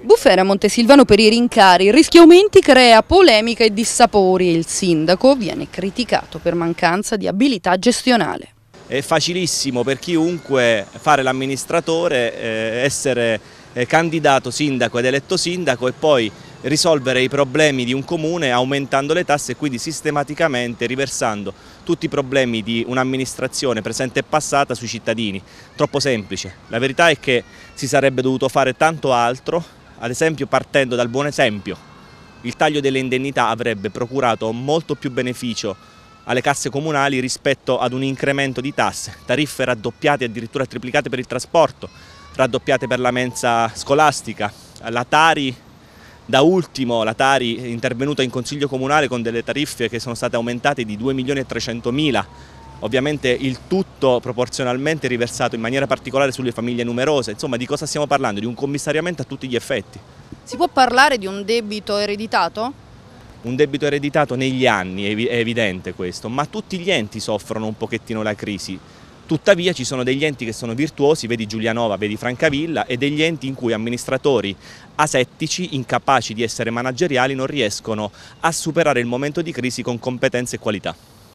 Bufera a Montesilvano per i rincari, il rischio aumenti crea polemica e dissapori e il sindaco viene criticato per mancanza di abilità gestionale. È facilissimo per chiunque fare l'amministratore, essere candidato sindaco ed eletto sindaco e poi risolvere i problemi di un comune aumentando le tasse e quindi sistematicamente riversando tutti i problemi di un'amministrazione presente e passata sui cittadini. Troppo semplice. La verità è che si sarebbe dovuto fare tanto altro, ad esempio partendo dal buon esempio. Il taglio delle indennità avrebbe procurato molto più beneficio alle casse comunali rispetto ad un incremento di tasse, tariffe raddoppiate, addirittura triplicate per il trasporto, raddoppiate per la mensa scolastica, la Tari, da ultimo la Tari intervenuta in Consiglio Comunale con delle tariffe che sono state aumentate di 2.300.000, ovviamente il tutto proporzionalmente riversato in maniera particolare sulle famiglie numerose. Insomma, di cosa stiamo parlando? Di un commissariamento a tutti gli effetti. Si può parlare di un debito ereditato? Un debito ereditato negli anni, è evidente questo, ma tutti gli enti soffrono un pochettino la crisi. Tuttavia ci sono degli enti che sono virtuosi, vedi Giulianova, vedi Francavilla, e degli enti in cui amministratori asettici, incapaci di essere manageriali, non riescono a superare il momento di crisi con competenze e qualità.